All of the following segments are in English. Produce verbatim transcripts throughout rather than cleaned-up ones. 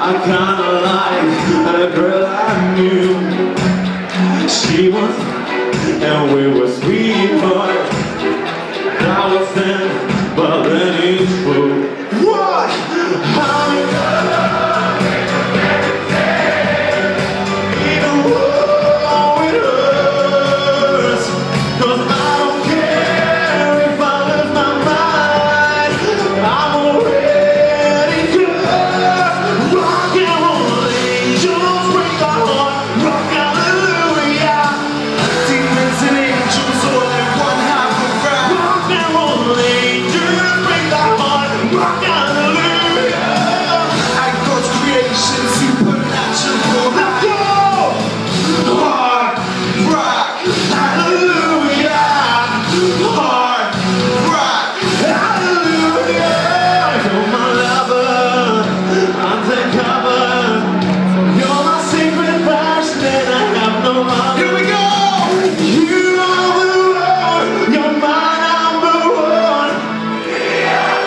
I kinda like a girl I knew. She was, and we were sweethearts. That was then, but then it's true. What? How you gonna even though it hurts? 'Cause I don't care if I lose my mind. I'm already cursed. Rock and roll angels break my heart. Rock, hallelujah. Demons and angels all in one half around. Rock and roll angels break my heart. Rock, hallelujah. And God's creation supernatural. Let's go. Hard rock, hallelujah. Hard rock, hallelujah. You're my lover, I'm the cover. You're my secret passion and I have no other. Here we go. You are the one, you're my number one. Yeah.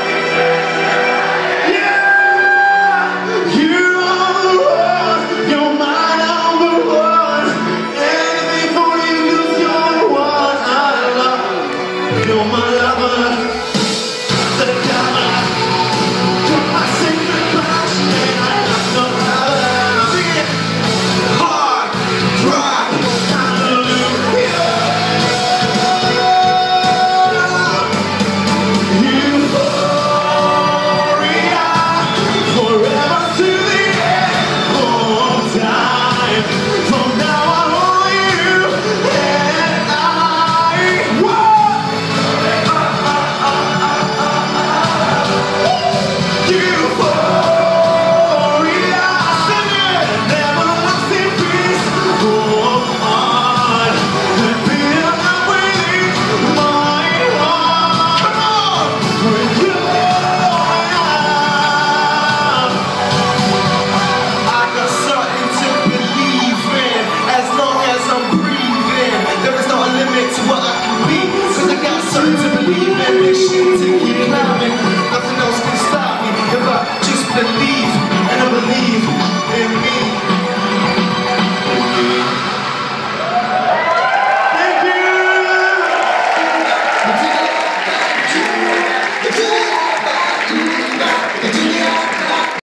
You are the one, you're my number one. Anything for you 'cause you're the one I love. You're my lover, the cover. You're my secret passion and I have no other. Sing it. Hard rock, hallelujah. Euphoria, forever to the end of time. From now on, only you and I. What? Euphoria, sing it. Everlasting peace, go on. The beat I'm waiting, my heart. Come on, with you I got something to believe in. As long as I'm breathing, there is no limit to what I can be. 'Cause I got something to believe in. Mission to keep